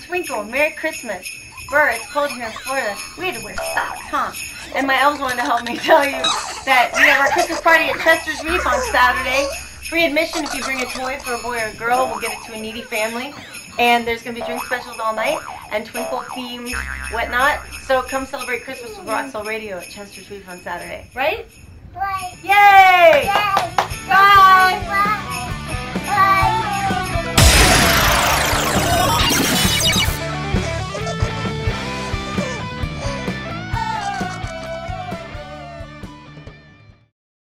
Twinkle, Merry Christmas. Burr, it's cold here in Florida. We had to wear socks, huh? And my elves wanted to help me tell you that we have our Christmas party at Chester's Reef on Saturday. Free admission if you bring a toy for a boy or a girl. We'll get it to a needy family. And there's going to be drink specials all night and Twinkle themed whatnot. So come celebrate Christmas with Rock Soul Radio at Chester's Reef on Saturday. Right? Right. Yay! Yay. Bye!